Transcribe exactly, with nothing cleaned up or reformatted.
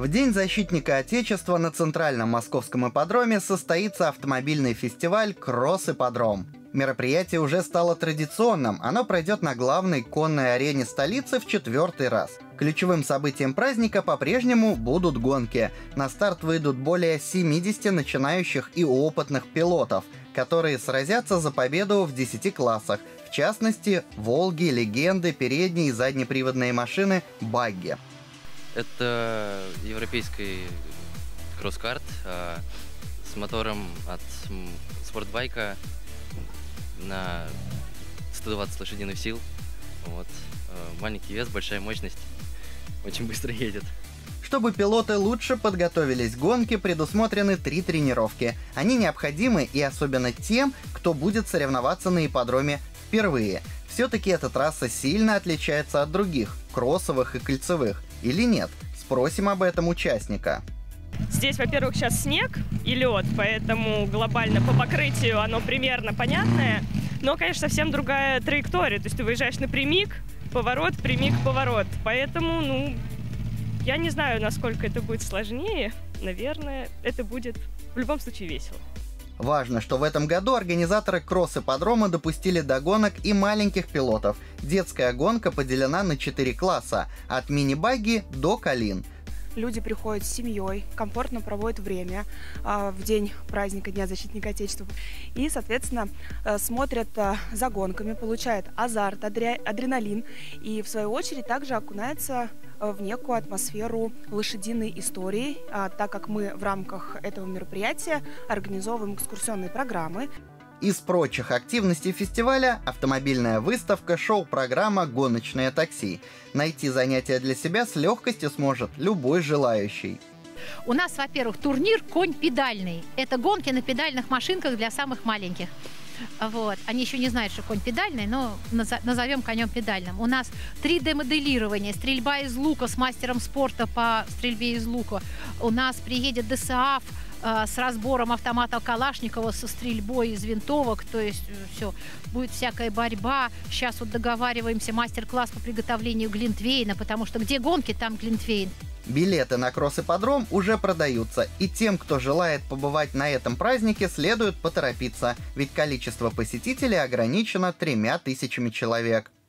В День защитника Отечества на Центральном Московском ипподроме состоится автомобильный фестиваль «Кросс-ипподром». Мероприятие уже стало традиционным, оно пройдет на главной конной арене столицы в четвертый раз. Ключевым событием праздника по-прежнему будут гонки. На старт выйдут более семидесяти начинающих и опытных пилотов, которые сразятся за победу в десяти классах, в частности, «Волги», «Легенды», передние и заднеприводные машины «Багги». Это европейский кросс-карт э, с мотором от спортбайка на сто двадцать лошадиных сил. Вот. Э, маленький вес, большая мощность, очень быстро едет. Чтобы пилоты лучше подготовились к гонке, предусмотрены три тренировки. Они необходимы и особенно тем, кто будет соревноваться на ипподроме впервые. Все-таки эта трасса сильно отличается от других, кроссовых и кольцевых. Или нет? Спросим об этом участника. Здесь, во-первых, сейчас снег и лед, поэтому глобально по покрытию оно примерно понятное. Но, конечно, совсем другая траектория. То есть ты выезжаешь напрямик, поворот, прямик, поворот. Поэтому, ну, я не знаю, насколько это будет сложнее. Наверное, это будет в любом случае весело. Важно, что в этом году организаторы кросс-ипподрома допустили до гонок и маленьких пилотов. Детская гонка поделена на четыре класса – от мини-багги до колин. Люди приходят с семьей, комфортно проводят время э, в день праздника Дня защитника Отечества и, соответственно, э, смотрят э, за гонками, получают азарт, адре, адреналин и, в свою очередь, также окунаются э, в некую атмосферу лошадиной истории, э, так как мы в рамках этого мероприятия организовываем экскурсионные программы. Из прочих активностей фестиваля – автомобильная выставка, шоу-программа «Гоночное такси». Найти занятия для себя с легкостью сможет любой желающий. У нас, во-первых, турнир «Конь педальный». Это гонки на педальных машинках для самых маленьких. Вот. Они еще не знают, что конь педальный, но назовем конем педальным. У нас три дэ моделирование, стрельба из лука с мастером спорта по стрельбе из лука. У нас приедет дэ эс а эф с разбором автомата Калашникова, со стрельбой из винтовок, то есть все, будет всякая борьба. Сейчас вот договариваемся, мастер-класс по приготовлению глинтвейна, потому что где гонки, там глинтвейн. Билеты на кросс-ипподром уже продаются, и тем, кто желает побывать на этом празднике, следует поторопиться, ведь количество посетителей ограничено тремя тысячами человек.